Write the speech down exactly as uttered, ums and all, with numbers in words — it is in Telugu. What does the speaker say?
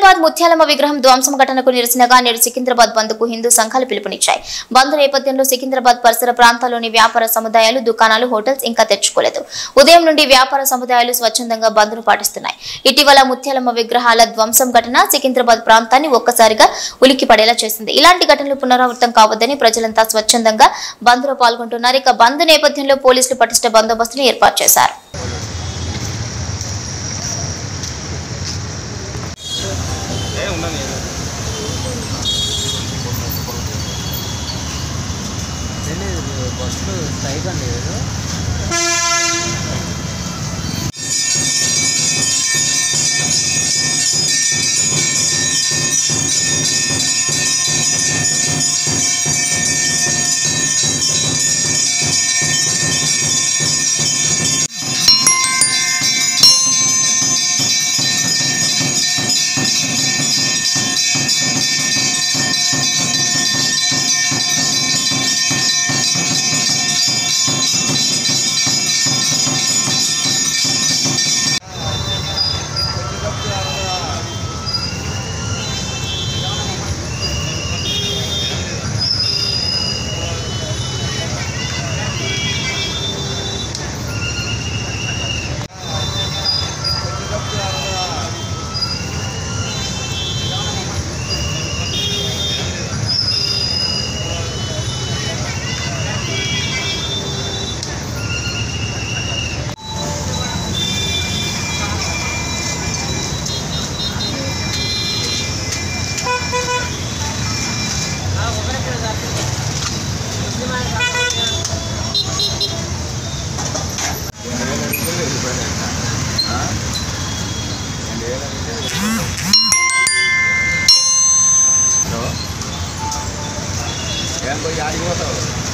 సికింద్రాబాద్ ముత్యాలమ్మ విగ్రహం ధ్వంసం ఘటనకు నిరసనగా నేడు సికింద్రాబాద్ బంద్ కు హిందూ సంఘాలు పిలుపునిచ్చాయి. బంద్ నేపథ్యంలో సికింద్రాబాద్ పరిసర ప్రాంతాల్లోని వ్యాపార సముదాయాలు, దుకాణాలు, హోటల్స్ ఇంకా తెరుచుకోలేదు. ఉదయం నుండి వ్యాపార సముదాయాలు స్వచ్ఛందంగా బంద్ ను పాటిస్తున్నాయి. ఇటీవల ముత్యాలమ్మ విగ్రహాల ధ్వంసం ఘటన సికింద్రాబాద్ ప్రాంతాన్ని ఒక్కసారిగా ఉలిక్కిపడేలా చేసింది. ఇలాంటి ఘటనలు పునరావృతం కావద్దని ప్రజలంతా స్వచ్ఛందంగా బంద్ లో పాల్గొంటున్నారు. ఇక బంద్ నేపథ్యంలో పోలీసులు పటిష్ట బందోబస్తును ఏర్పాటు చేశారు. బస్సులు స్ట్రైక్ అండి Yang kau jadi apa?